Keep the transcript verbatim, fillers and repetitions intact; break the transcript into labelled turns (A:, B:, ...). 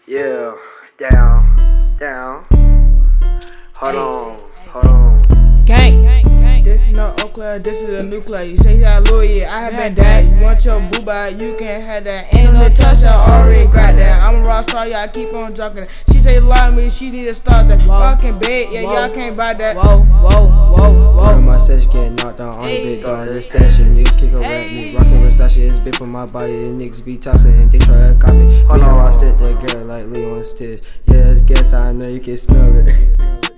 A: Yeah, down, down. Hold on, hold on.
B: Gang, gang, gang. This is no Oakland, this is a nuclear. You say you got a lawyer, I have been that. You want your booba, you can have that. Ain't no touch, I already got that. I'm a raw star, y'all keep on talking. She say lie to me, she need to start that. Fucking bed, yeah, y'all can't buy that. Whoa, whoa, whoa, whoa.
A: My session getting knocked out on the big dog. This session, niggas kick over at me. Rockin' Versace, it's big on my body. The niggas be tossing and they try to copy. Hold on, I stick that girl like Leo and Stitch. Yeah, it's gas, I know you can smell it.